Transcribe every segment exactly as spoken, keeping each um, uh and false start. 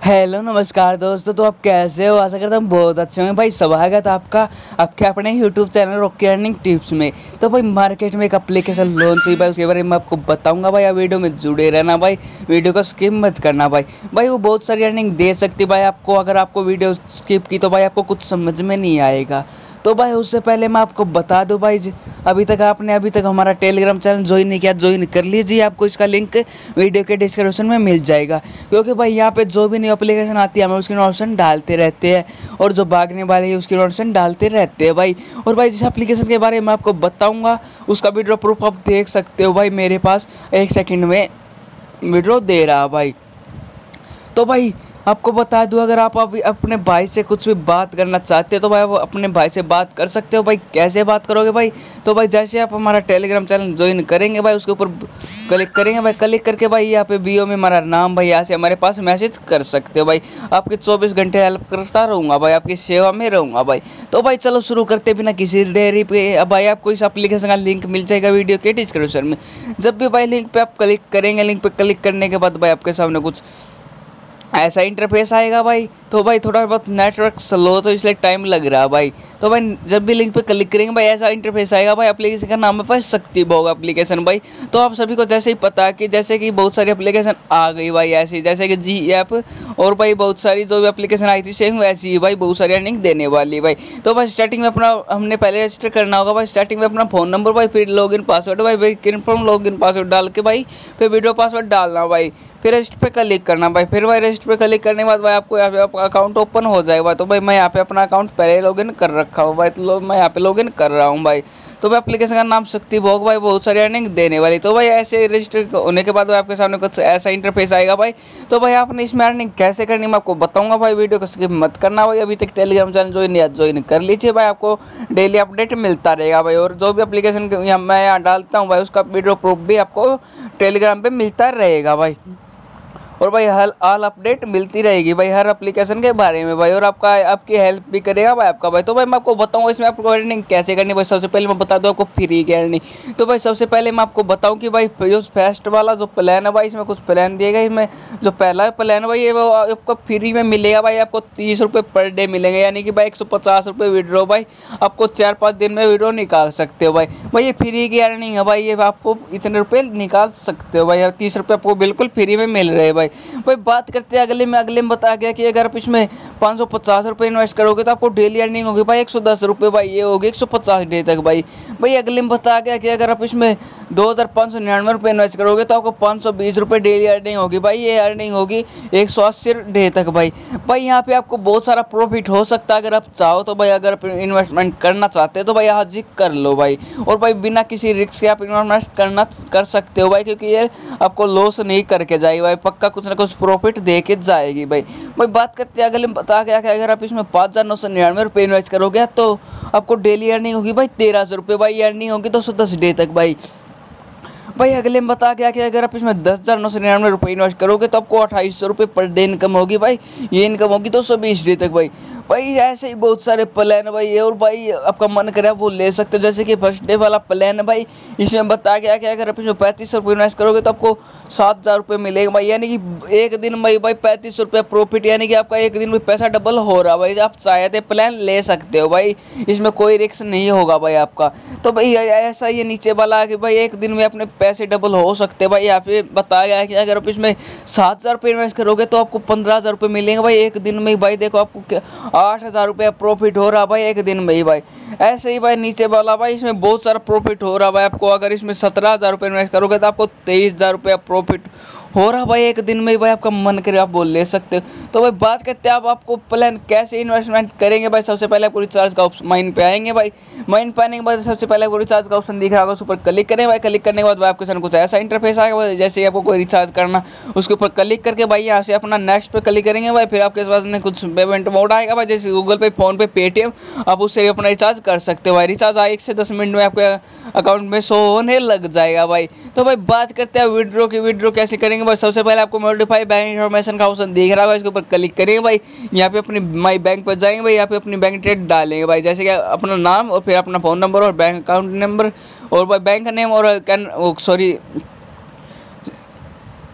Hello नमस्कार दोस्तों। तो आप कैसे हो? आशा करता हूँ बहुत अच्छे होंगे। भाई स्वागत है आपका आपके अपने YouTube channel Rocky earning tips में। तो भाई मार्केट में एक एप्लीकेशन लॉन्च हुई भाई, उसके बारे में आपको बताऊंगा भाई। आप वीडियो में जुड़े रहना भाई, वीडियो को स्किप मत करना भाई। भाई वो बहुत सारी अर्निंग दे सकती है भाई आपको। अगर आपको वीडियो स्किप की तो भाई आपको कुछ समझ में नहीं आएगा। तो भाई उससे पहले मैं आपको बता दूं भाई, अभी तक आपने अभी तक हमारा टेलीग्राम चैनल ज्वाइन नहीं किया, ज्वाइन कर लीजिए। आपको इसका लिंक वीडियो के डिस्क्रिप्शन में मिल जाएगा। क्योंकि भाई यहाँ पे जो भी न्यू एप्लीकेशन आती है हम उसकी नोटिफिकेशन डालते रहते हैं, और जो भागने वाली है उसकी नोटिफिकेशन डालते रहते हैं भाई। और भाई जिस एप्लीकेशन के बारे में आपको बताऊँगा उसका वीडियो प्रूफ आप देख सकते हो भाई। मेरे पास एक सेकेंड में वीडियो दे रहा भाई। तो भाई आपको बता दूं, अगर आप अभी अपने भाई से कुछ भी बात करना चाहते हो तो भाई आप अपने भाई से बात कर सकते हो भाई। कैसे बात करोगे भाई? तो भाई जैसे आप हमारा टेलीग्राम चैनल ज्वाइन करेंगे भाई, उसके ऊपर क्लिक करेंगे भाई। क्लिक करके भाई यहाँ पे बीओ में हमारा नाम भाई, यहाँ से हमारे पास मैसेज कर सकते हो भाई। आपके चौबीस घंटे हेल्प करता रहूँगा भाई, आपकी सेवा में रहूँगा भाई। तो भाई चलो शुरू करते बिना किसी देरी पे। अब भाई आपको इस एप्लीकेशन का लिंक मिल जाएगा वीडियो के डिस्क्रिप्शन में। जब भी भाई लिंक पे आप क्लिक करेंगे, लिंक पे क्लिक करने के बाद भाई आपके सामने कुछ ऐसा इंटरफेस आएगा भाई। तो भाई थोड़ा बहुत नेटवर्क स्लो तो इसलिए टाइम लग रहा है भाई। तो भाई जब भी लिंक पे क्लिक करेंगे भाई ऐसा इंटरफेस आएगा भाई। एप्लीकेशन का नाम है भाई शक्ति भोग एप्लीकेशन भाई। तो आप सभी को जैसे ही पता है कि जैसे कि बहुत सारी एप्लीकेशन आ गई भाई ऐसी, जैसे कि जी ऐप और भाई बहुत सारी जो भी एप्लीकेशन आई थी सेम वैसी ही भाई बहुत सारी अर्निंग देने वाली भाई। तो भाई स्टार्टिंग में अपना हमने पहले रजिस्टर करना होगा भाई। स्टार्टिंग में अपना फ़ोन नंबर भाई, फिर लॉगिन पासवर्ड भाई, भाई कन्फर्म लॉगिन पासवर्ड डाल के भाई फिर वीडियो पासवर्ड डालना भाई। फिर रजिस्टर पे क्लिक करना भाई। फिर भाई रजिस्टर पे क्लिक करने के बाद भाई आपको यहाँ पे आपका अकाउंट ओपन हो जाएगा भाई। तो भाई मैं यहाँ पे अपना अकाउंट पहले लॉगिन कर रखा हूँ भाई, तो मैं यहाँ पे लॉगिन कर रहा हूँ भाई। तो भाई एप्लीकेशन का नाम शक्ति भोग भाई, बहुत सारी अर्निंग देने वाली। तो भाई ऐसे रजिस्टर होने के बाद भाई आपके सामने कुछ ऐसा इंटरफेस आएगा भाई। तो भाई आपने इसमें अर्निंग कैसे करनी मैं आपको बताऊंगा भाई। वीडियो को स्किप मत करना भाई। अभी तक टेलीग्राम चैनल ज्वाइन या ज्वाइन कर लीजिए भाई, आपको डेली अपडेट मिलता रहेगा भाई। और जो भी एप्लीकेशन मैं यहाँ डालता हूँ भाई उसका वीडियो प्रूफ भी आपको टेलीग्राम पर मिलता रहेगा भाई। और भाई हर ऑल अपडेट मिलती रहेगी भाई हर एप्लीकेशन के बारे में भाई। और आपका आपकी हेल्प भी करेगा भाई आपका भाई। तो भाई मैं आपको बताऊंगा इसमें आपको अर्निंग कैसे करनी भाई। सबसे पहले मैं बता दूं आपको फ्री की अर्निंग। तो भाई सबसे पहले मैं आपको बताऊं कि भाई जो फर्स्ट वाला जो प्लान है भाई, इसमें कुछ प्लान दिएगा। इसमें जो पहला प्लान है भाई ये वो आपको फ्री में मिलेगा भाई। आपको तीस रुपये पर डे मिलेंगे, यानी कि भाई एक सौ पचास रुपये विड्रो भाई आपको चार पाँच दिन में विड्रो निकाल सकते हो भाई। भाई ये फ्री की अर्निंग है भाई, ये आपको इतने रुपये निकाल सकते हो भाई। तीस रुपये आपको बिल्कुल फ्री में मिल रहे हैं भाई। भाई बात करते हैं अगले में। अगले में बता गया कि अगर आप इसमें पाँच सौ पचास रुपये इन्वेस्ट करोगे तो आपको डेली अर्निंग होगी भाई एक सौ दस रुपये भाई। ये होगी एक सौ पचास डे तक भाई। भाई अगले में बता गया कि अगर आप इसमें दो हज़ार पाँच सौ निन्यानवे रुपये इन्वेस्ट करोगे तो आपको पाँच सौ बीस रुपये डेली अर्निंग होगी भाई। ये अर्निंग होगी एक सौ अस्सी डे तक भाई। भाई यहाँ पे आपको बहुत सारा प्रॉफिट हो सकता है अगर आप चाहो तो भाई। अगर आप इन्वेस्टमेंट करना चाहते हो तो भाई आज ही कर लो भाई। और भाई बिना किसी रिस्क के आप इन्वेस्टमेंट करना कर सकते हो भाई, क्योंकि ये आपको लॉस नहीं करके जाएगी भाई, पक्का कुछ ना कुछ प्रॉफिट दे के जाएगी भाई। भाई बात करते हैं अगले में बता गया कि अगर आप इसमें पाँच हज़ार नौ सौ निन्यानवे रुपये इन्वेस्ट करोगे तो आपको डेली अर्निंग होगी भाई तेरह सौ रुपये भाई। अर्निंग होगी दो सौ दस डे तक भाई। भाई अगले में बता गया कि अगर आप इसमें दस हज़ार नौ सौ निन्यानवे रुपये इन्वेस्ट करोगे तो आपको अट्ठाईस सौ रुपये पर डे इनकम होगी भाई। ये इनकम होगी दो सौ बीस डे तक भाई। भाई ऐसे ही बहुत सारे प्लान है भाई। और भाई आपका मन करे वो ले सकते हो। जैसे कि फर्स्ट डे वाला प्लान है भाई, इसमें बता गया कि अगर आप इसमें पैंतीस सौ रुपये इन्वेस्ट करोगे तो आपको सात हज़ार रुपये मिलेगा भाई। यानी कि एक दिन में भाई पैंतीस सौ रुपये प्रॉफिट, यानी कि आपका एक दिन में पैसा डबल हो रहा भाई। आप चाहे तो प्लान ले सकते हो भाई, इसमें कोई रिस्क नहीं होगा भाई आपका। तो भाई ऐसा ये नीचे वाला है कि भाई एक दिन में अपने पैसे डबल हो सकते हैं भाई। यहाँ पे बताया गया है कि अगर आप इसमें सात हज़ार रुपये इन्वेस्ट करोगे तो आपको पंद्रह हज़ार रुपये मिलेंगे भाई एक दिन में ही भाई। देखो आपको आठ हज़ार रुपये प्रॉफिट हो रहा भाई एक दिन में ही भाई। ऐसे ही भाई नीचे वाला भाई इसमें बहुत सारा प्रॉफिट हो रहा भाई आपको। अगर इसमें सत्रह हज़ार रुपये इन्वेस्ट करोगे तो आपको तेईस हज़ार रुपये प्रॉफिट हो रहा भाई एक दिन में ही भाई। आपका मन करे आप वो ले सकते हो। तो भाई बात करते हैं आप आपको प्लान कैसे इन्वेस्टमेंट करेंगे भाई। सबसे पहले आपको रिचार्ज का ऑप्शन माइन पे आएंगे भाई। माइन पे आने के बाद सबसे पहले आपको रिचार्ज का ऑप्शन दिख रहा होगा, उस पर क्लिक करें भाई। क्लिक करने के बाद भाई आपके सामने कुछ ऐसा इंटरफेस आएगा भाई। जैसे ही आपको कोई रिचार्ज करना उसके ऊपर क्लिक करके भाई यहाँ से अपना नेक्स्ट पे क्लिक करेंगे भाई। फिर आपके पास में कुछ पेमेंट मोड आएगा भाई, जैसे गूगल पे, फोन पे, पेटीएम, आप उससे भी अपना रिचार्ज कर सकते हो भाई। रिचार्ज एक से दस मिनट में आपके अकाउंट में शो होने लग जाएगा भाई। तो भाई बात करते हैं विड्रो की। विड्रो कैसे करेंगे भाई। सबसे पहले आपको मॉडिफाई बैंक इन्फॉर्मेशन का ऑप्शन दिख रहा है, इसके ऊपर क्लिक करेंगे भाई। यहाँ पे अपनी माई बैंक पर जाएंगे भाई। यहाँ पे अपनी बैंक डिटेल डालेंगे भाई, जैसे कि अपना नाम और फिर अपना फ़ोन नंबर और बैंक अकाउंट नंबर और भाई बैंक नेम और can sorry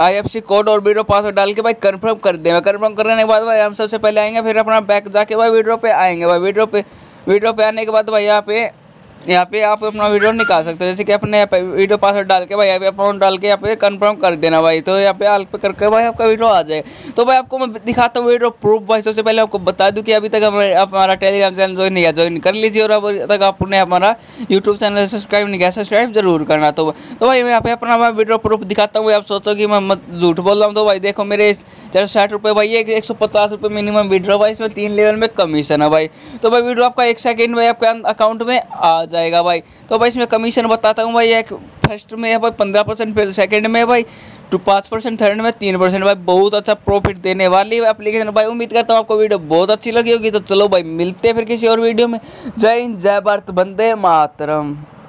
I F C code video वीडियो पासवर्ड डाल के भाई कंफर्म कर देंगे। कंफर्म करने के बाद भाई हम सबसे पहले आएंगे, फिर अपना बैक जाके भाई वीडियो पे आएंगे। भाई वीडियो पे वीडियो पे आने के बाद भाई यहाँ पे यहाँ पे आप अपना वीडियो निकाल सकते हो। जैसे कि अपने यहाँ पे वीडियो पासवर्ड डाल के भाई यहाँ पे अकाउंट डाल के यहाँ पे कंफर्म कर देना भाई। तो यहाँ पे आल पे करके भाई आपका वीडियो आ जाए। तो भाई आपको मैं दिखाता हूँ वीडियो प्रूफ। भाई सबसे पहले आपको बता दूँ कि अभी तक हमारे आप हमारा टेलीग्राम चैनल ज्वाइन नहीं है, ज्वाइन कर लीजिए। और अभी तक आपने हमारा यूट्यूब चैनल सब्सक्राइब नहीं किया, सब्सक्राइब जरूर करना। तो तो भाई मैं यहाँ पे अपना वीडियो प्रूफ दिखाता हूँ। आप सोचो कि मैं मत झूठ बोल रहा हूँ। तो भाई देखो मेरे चार सौ साठ रुपये भाई एक सौ पचास रुपये मिनिमम विड्रॉ भाई, इसमें तीन लेवल में कमीशन है भाई। तो भाई वीडियो आपका एक सेकंड में आपके अकाउंट में आ जाएगा भाई। तो भाई इसमें कमीशन बताता हूँ भाई। एक फर्स्ट में है भाई पंद्रह परसेंट, फिर सेकंड में भाई टू पाँच परसेंट, थर्ड में तीन परसेंट। भाई बहुत अच्छा प्रॉफिट देने वाली है एप्लीकेशन भाई। उम्मीद करता हूँ आपको वीडियो बहुत अच्छी लगी होगी। तो चलो भाई मिलते हैं फिर किसी और वीडियो में। जय हिंद, जय भारत, वंदे मातरम।